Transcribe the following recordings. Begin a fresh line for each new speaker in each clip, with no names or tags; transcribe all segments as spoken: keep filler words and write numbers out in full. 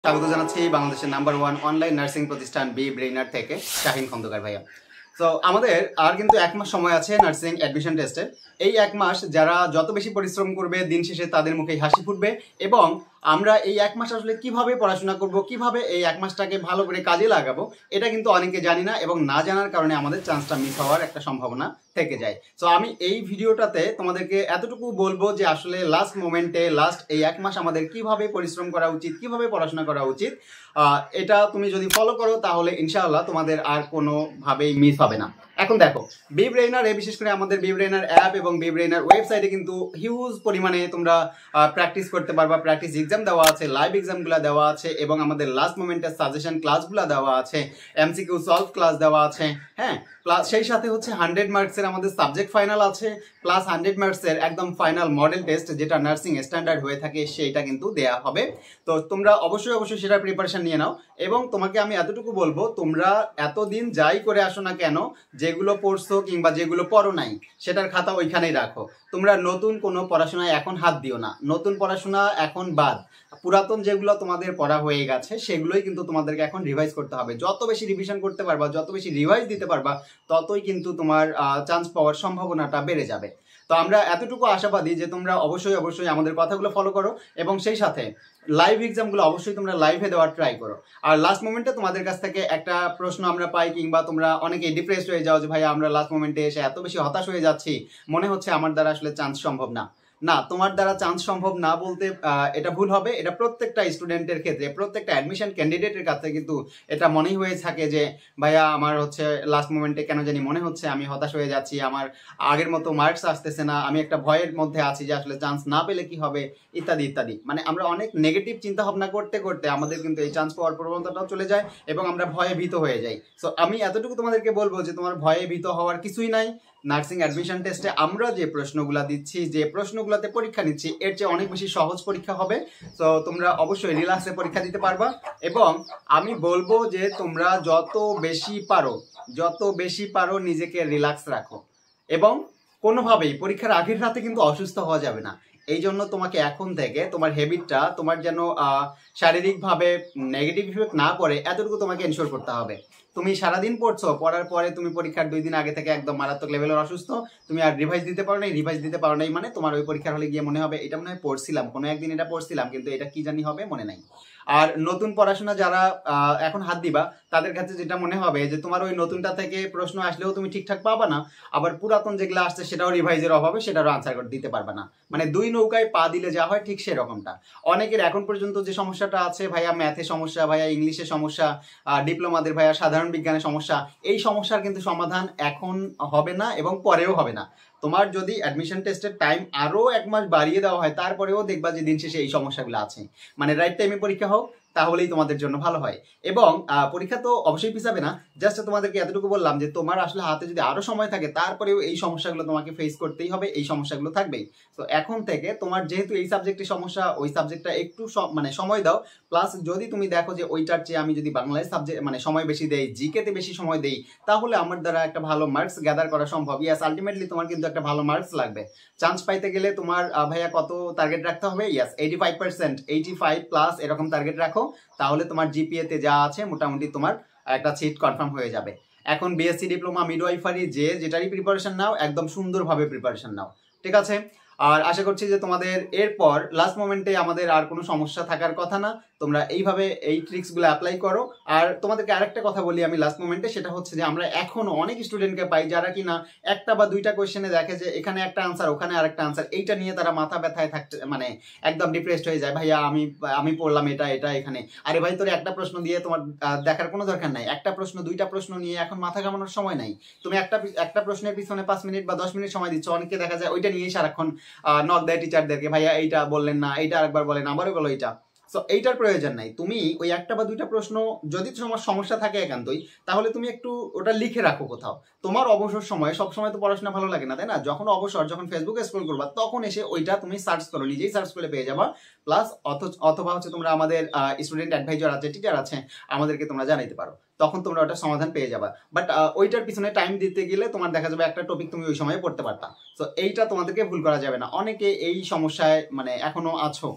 স্বাগত জানাচ্ছি বাংলাদেশের নাম্বার ওয়ান অনলাইন নার্সিং প্রতিষ্ঠান বি ব্রেইনার থেকে শাহিন খন্দকার ভাইয়া। তো আমাদের আর কিন্তু এক মাস সময় আছে নার্সিং অ্যাডমিশন টেস্টের। এই এক মাস যারা যত বেশি পরিশ্রম করবে দিন শেষে তাদের মুখে হাসি ফুটবে। এবং আমরা এই এক মাস আসলে কিভাবে পড়াশোনা করব, কিভাবে এই এক মাসটাকে ভালো করে কাজে লাগাবো, এটা কিন্তু অনেকে জানি না এবং না জানার কারণে আমাদের চান্সটা মিস হওয়ার একটা সম্ভাবনা থেকে যায়। তো আমি এই ভিডিওটাতে তোমাদেরকে এতটুকু বলবো যে আসলে লাস্ট মোমেন্টে লাস্ট এই এক মাস আমাদের কিভাবে পরিশ্রম করা উচিত, কিভাবে পড়াশোনা করা উচিত, এটা তুমি যদি ফলো করো তাহলে ইনশাআল্লাহ তোমাদের আর কোনোভাবেই মিস হবে না। এখন দেখো, বি ব্রেইনার এ বিশেষ করে আমাদের বি ব্রেইনার অ্যাপ এবং বি ব্রেইনার ওয়েবসাইটে কিন্তু হিউজ পরিমাণে তোমরা প্র্যাকটিস করতে পারবা। প্র্যাকটিস এক্সাম দেওয়া আছে, লাইভ এক্সামগুলো দেওয়া আছে এবং আমাদের লাস্ট মোমেন্টের সাজেশন ক্লাসগুলো দেওয়া আছে, এমসিকিউ সলভ ক্লাস দেওয়া আছে। হ্যাঁ, প্লাস সেই সাথে হচ্ছে হান্ড্রেড মার্কসের আমাদের সাবজেক্ট ফাইনাল আছে, প্লাস হান্ড্রেড মার্কসের একদম ফাইনাল মডেল টেস্ট যেটা নার্সিং স্ট্যান্ডার্ড হয়ে থাকে সেইটা কিন্তু দেয়া হবে। তো তোমরা অবশ্যই অবশ্যই সেটার প্রিপারেশন নিয়ে নাও। এবং তোমাকে আমি এতটুকু বলবো, তোমরা এতদিন যাই করে আসো না কেন, যেগুলো পড়ছো কিংবা যেগুলো পড়ো নাই সেটার খাতা ওইখানেই রাখো। তোমরা নতুন কোনো পড়াশোনায় এখন হাত দিও না, নতুন পড়াশোনা এখন বাদ। পুরাতন যেগুলো তোমাদের পড়া হয়ে গেছে সেগুলোই কিন্তু তোমাদেরকে এখন রিভাইজ করতে হবে। যত বেশি রিভিশন করতে পারবা, যত বেশি রিভাইজ দিতে পারবা, ততই কিন্তু তোমার চান্স পাওয়ার সম্ভাবনাটা বেড়ে যাবে। তো আমরা এতটুকু আশাবাদী যে তোমরা অবশ্যই অবশ্যই আমাদের কথাগুলো ফলো করো এবং সেই সাথে লাইভ এক্সামগুলো অবশ্যই তোমরা লাইভে দেওয়ার ট্রাই করো। আর লাস্ট মোমেন্টে তোমাদের কাছ থেকে একটা প্রশ্ন আমরা পাই কিংবা তোমরা অনেকে ডিপ্রেসড হয়ে যাও যে ভাই আমরা লাস্ট মোমেন্টে এসে এত বেশি হতাশ হয়ে যাচ্ছি, মনে হচ্ছে আমার দ্বারা আসলে চান্স সম্ভব না। না, তোমার দ্বারা চান্স সম্ভব না বলতে এটা ভুল হবে। এটা প্রত্যেকটা স্টুডেন্টের ক্ষেত্রে, প্রত্যেকটা অ্যাডমিশন ক্যান্ডিডেটের কাছে কিন্তু এটা মনেই হয়ে থাকে যে ভাইয়া আমার হচ্ছে লাস্ট মোমেন্টে কেন জানি মনে হচ্ছে আমি হতাশ হয়ে যাচ্ছি, আমার আগের মতো মার্কস আসতেছে না, আমি একটা ভয়ের মধ্যে আছি যে আসলে চান্স না পেলে কি হবে, ইত্যাদি ইত্যাদি। মানে আমরা অনেক নেগেটিভ চিন্তা ভাবনা করতে করতে আমাদের কিন্তু এই চান্স পাওয়ার প্রবণতাটাও চলে যায় এবং আমরা ভয়ে ভীত হয়ে যাই। সো আমি এতটুকু তোমাদেরকে বলবো যে তোমার ভয়ে ভীত হওয়ার কিছুই নাই। নার্সিং অ্যাডমিশন টেস্টে আমরা যে প্রশ্নগুলো দিচ্ছি, যে প্রশ্নগুলোতে পরীক্ষা নিচ্ছি, এর চেয়ে অনেক বেশি সহজ পরীক্ষা হবে। তো তোমরা অবশ্যই রিল্যাক্সে পরীক্ষা দিতে পারবা। এবং আমি বলবো যে তোমরা যত বেশি পারো যত বেশি পারো নিজেকে রিল্যাক্স রাখো এবং কোনোভাবেই পরীক্ষার আগের রাতে কিন্তু অসুস্থ হওয়া যাবে না। এই জন্য তোমাকে এখন থেকে তোমার হ্যাবিটটা তোমার যেন শারীরিকভাবে নেগেটিভ ইফেক্ট না পড়ে, এতটুকু তোমাকে এনশোর করতে হবে। তুমি সারাদিন পড়ছো, পড়ার পরে তুমি পরীক্ষার দুই দিন আগে থেকে একদম মারাত্মক লেভেলের অসুস্থ, তুমি আর রিভাইজ দিতে পারো নাই। রিভাইজ দিতে পারো নাই মানে তোমার ওই পরীক্ষার হলে গিয়ে মনে হবে এটা মনে হয় পড়ছিলাম, কোনো একদিন এটা পড়ছিলাম কিন্তু এটা কি জানি হবে মনে নাই। আর নতুন পড়াশোনা যারা এখন হাত দিবা তাদের কাছে যেটা মনে হবে যে তোমার ওই নতুনটা থেকে প্রশ্ন আসলেও তুমি ঠিকঠাক পাবা না, আবার পুরাতন যেগুলো আসছে সেটাও রিভাইজের অভাবে সেটারও আনসার দিতে পারবা না। মানে দুই নৌকায় পা দিলে যা হয় ঠিক সেরকমটা। অনেকের এখন পর্যন্ত যে সমস্যাটা আছে, ভাইয়া ম্যাথে সমস্যা, ভাইয়া ইংলিশে সমস্যা, ডিপ্লোমাদের ভাইয়া সাধারণ বিজ্ঞানের সমস্যা, এই সমস্যার কিন্তু সমাধান এখন হবে না এবং পরেও হবে না। তোমার যদি অ্যাডমিশন টেস্টের টাইম আরো এক মাস বাড়িয়ে দেওয়া হয় তারপরেও দেখবা যে দিন শেষে এই সমস্যাগুলো আছে। মানে রাইট টাইমে পরীক্ষা হোক, তাহলেই তোমাদের জন্য ভালো হয়। এবং পরীক্ষা তো অবশ্যই পিছাবে না। জাস্ট তোমাদেরকে এতটুকু বললাম যে তোমার আসলে হাতে যদি আরো সময় থাকে তারপরেও এই সমস্যাগুলো তোমাকে ফেস করতেই হবে, এই সমস্যাগুলো থাকবেই। তো এখন থেকে তোমার যেহেতু এই সাবজেক্টের সমস্যা, ওই সাবজেক্টটা একটু মানে সময় দাও। প্লাস যদি তুমি দেখো যে ওইটার চেয়ে আমি যদি বাংলায় সাবজেক্ট মানে সময় বেশি দেই, জিকেতে বেশি সময় দেই, তাহলে আমার দ্বারা একটা ভালো মার্কস গ্যাদার করা সম্ভব। ইয়াস, আলটিমেটলি তোমার কিন্তু একটা ভালো মার্কস লাগবে। চান্স পাইতে গেলে তোমার ভাইয়া কত টার্গেট রাখতে হবে? Yes, eighty five percent, eighty five plus এরকম টার্গেট রাখো, তাহলে তোমার জিপিএ তে যা আছে মোটামুটি তোমার একটা সিট কনফার্ম হয়ে যাবে। এখন বিএসসি ডিপ্লোমা মিডওয়াইফারি যে যেটারই প্রিপারেশন নাও, একদম সুন্দরভাবে প্রিপারেশন নাও, ঠিক আছে? আর আশা করছি যে তোমাদের এরপর লাস্ট মোমেন্টে আমাদের আর কোনো সমস্যা থাকার কথা না। তোমরা এইভাবে এই ট্রিক্সগুলো অ্যাপ্লাই করো। আর তোমাদেরকে আরেকটা কথা বলি আমি লাস্ট মোমেন্টে, সেটা হচ্ছে যে আমরা এখনো অনেক স্টুডেন্টকে পাই যারা কিনা একটা বা দুইটা কোয়েশ্চেনে দেখে যে এখানে একটা আনসার, ওখানে আরেকটা আনসার, এইটা নিয়ে তারা মাথা ব্যথায় থাকতে মানে একদম ডিপ্রেসড হয়ে যায়। ভাইয়া আমি আমি পড়লাম এটা এটা এখানে, আরে ভাই তোর একটা প্রশ্ন দিয়ে তোমার দেখার কোনো দরকার নাই। একটা প্রশ্ন দুইটা প্রশ্ন নিয়ে এখন মাথা ঘামানোর সময় নাই। তুমি একটা একটা প্রশ্নের পিছনে পাঁচ মিনিট বা দশ মিনিট সময় দিচ্ছ, অনেকে দেখা যায় ওইটা নিয়েই সারাক্ষণ নক দেয় টিচারদেরকে, ভাইয়া এইটা বললেন না, এইটা আরেকবার বলেন, আবারও বলো এইটা। সো এইটার প্রয়োজন নাই। তুমি ওই একটা বা দুইটা প্রশ্ন যদি তোমার সমস্যা থাকে একান্তই, তাহলে তুমি একটু ওটা লিখে রাখো কোথাও। তোমার অবসর সময়, সব সময় তো পড়াশোনা ভালো লাগে না, তাই না? যখন অবসর, যখন ফেসবুকে স্ক্রল করবা তখন এসে ওইটা তুমি সার্চ করো, নিজেই সার্চ করে পেয়ে যাবা। প্লাস অথবা হচ্ছে তোমরা আমাদের স্টুডেন্ট অ্যাডভাইজার আছে, টিচার আছে, আমাদেরকে তোমরা জানাইতে পারো, তখন তোমরা ওটা সমাধান পেয়ে যাবা। বাট ওইটার পিছনে টাইম দিতে গেলে তোমার দেখা যাবে একটা টপিক তুমি ওই সময় পড়তে পারতা। সো এইটা তোমাদেরকে ভুল করা যাবে না। অনেকে এই সমস্যায় মানে এখনো আছো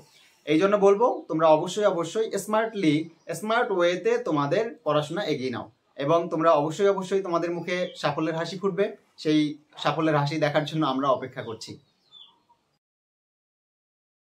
এই জন্য বলবো তোমরা অবশ্যই অবশ্যই স্মার্টলি স্মার্ট ওয়েতে তোমাদের পড়াশোনা এগিয়ে নাও এবং তোমরা অবশ্যই অবশ্যই তোমাদের মুখে সাফল্যের হাসি ফুটবে। সেই সাফল্যের হাসি দেখার জন্য আমরা অপেক্ষা করছি।